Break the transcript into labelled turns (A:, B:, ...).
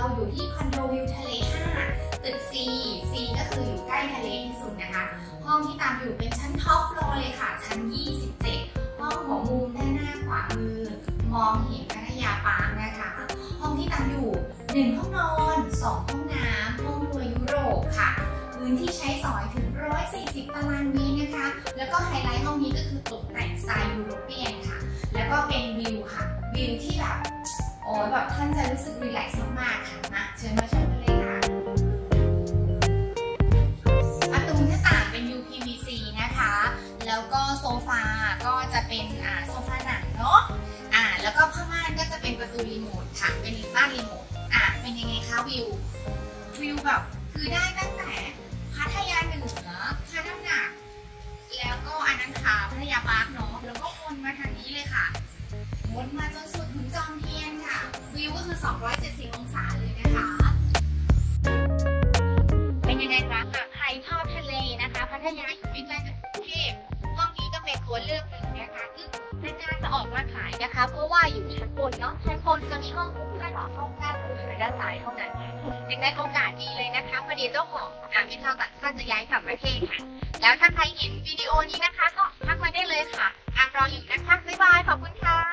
A: อยู่ที่คอนโดวิวทะเล5ตึก C ก็คืออยู่ใกล้ทะเลที่สุดนะคะห้องที่ตามอยู่เป็นชั้นท็อปโฟลร์เลยค่ะชั้น27ห้องหัวมุมด้านหน้าขวามือมองเห็นพัทยาปาร์คนะคะห้องที่ตามอยู่1ห้องนอน2ห้องน้ำห้องครัวยุโรปค่ะพื้นที่ใช้สอยถึง140ตารางเมตรนะคะแล้วก็ไฮไลท์ห้องนี้ก็คือตกแต่งสไตล์ยุโรเปียนค่ะแล้วก็เป็นวิวค่ะวิวที่แบบโอ้แบบท่านจะรู้สึกรีแลกซ์มากๆค่ะมาเชิญมาชมกันเลยค่ะประตูหน้าต่างเป็น UPVC นะคะแล้วก็โซฟาก็จะเป็นโซฟาหนังเนาะแล้วก็ผ้าม่านก็จะเป็นประตูรีโมทค่ะเป็นบ้านรีโมทเป็นยังไงคะวิวแบบคือได้ตั้งแต่พัทยาเหนือพระน้ำหนักแล้วก็อันนั้นค่ะพัทยาปาร์คเนาะแล้วก็วนมาทางนี้เลยค่ะวนมาจนสุดถึงจอมเทียนค่ะวิวก็คือ270องศาเลยนะคะเป็นยังไงคะใครชอบทะเลนะคะพัทยาอยู่ใกล้ๆกับกรุงเทพห้องนี้ก็เป็นตัวเลือกหนึ่งนะคะซึ่งนานๆจะออกมาขายนะคะเพราะว่าอยู่ชั้นบนเนาะชั้นบนจะช่องด้านหลังห้องด้านขายด้านซ้ายเท่านั้นยังได้โอกาสดีเลยนะคะพอดีเจ้าของเป็นชาวต่างชาติจะย้ายกลับประเทศค่ะแล้วถ้าใครเห็นวิดีโอนี้นะคะก็ทักมาได้เลยค่ะรออยู่นะคะบ๊ายบายขอบคุณค่ะ